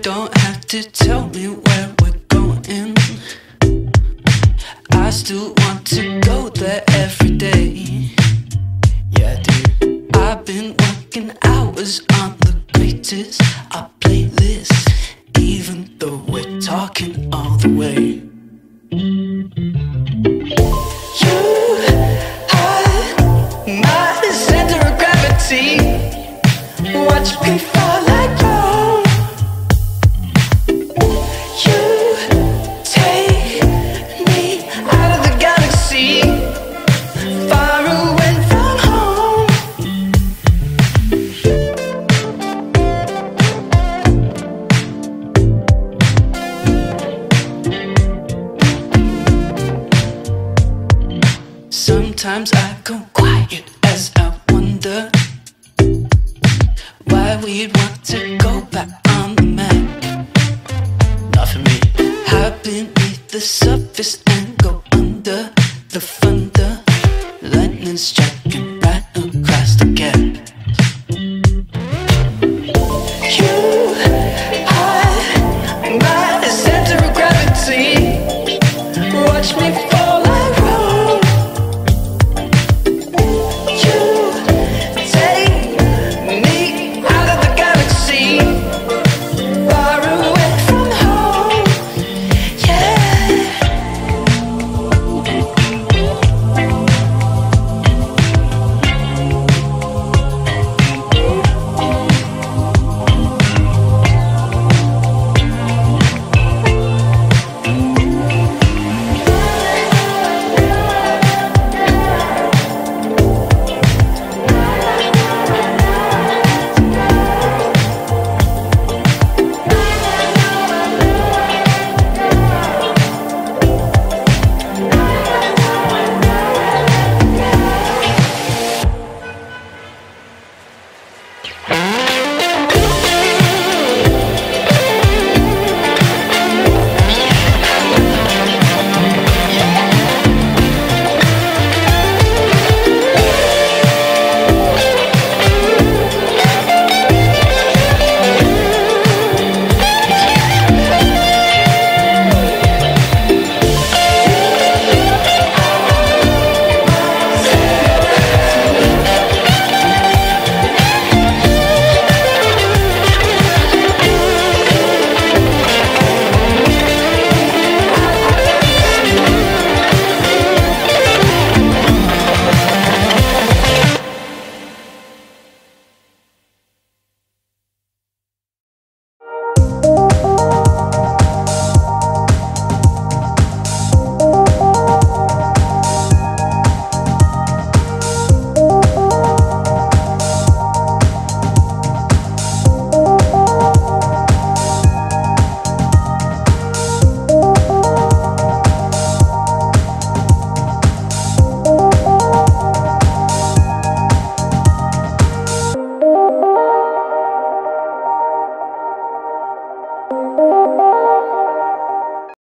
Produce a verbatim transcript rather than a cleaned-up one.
don't have to tell me where we're going. I still want to go there every day. Yeah, I do. I've been working hours on the greatest our playlist, even though we're talking all the way. You are my center of gravity. Watch me fall like gold. You take me out of the galaxy, far away from home. Sometimes I go quiet as I wonder why we'd want to go back on the map. Not for me. Hide beneath the surface and go under the thunder. Lightning striking right across the gap.